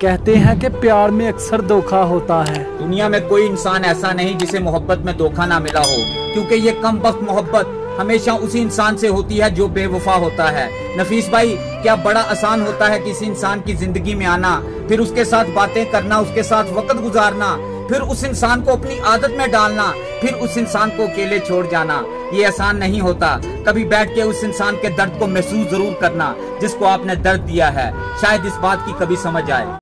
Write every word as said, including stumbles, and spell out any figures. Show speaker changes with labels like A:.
A: कहते हैं कि प्यार में अक्सर धोखा होता है।
B: दुनिया में कोई इंसान ऐसा नहीं जिसे मोहब्बत में धोखा ना मिला हो, क्योंकि ये कम वक्त मोहब्बत हमेशा उसी इंसान से होती है जो बेवफा होता है। नफीस भाई, क्या बड़ा आसान होता है किसी इंसान की जिंदगी में आना, फिर उसके साथ बातें करना, उसके साथ वक्त गुजारना, फिर उस इंसान को अपनी आदत में डालना, फिर उस इंसान को अकेले छोड़ जाना। ये आसान नहीं होता। कभी बैठ के उस इंसान के दर्द को महसूस जरूर करना जिसको आपने दर्द दिया है, शायद इस बात की कभी समझ आए।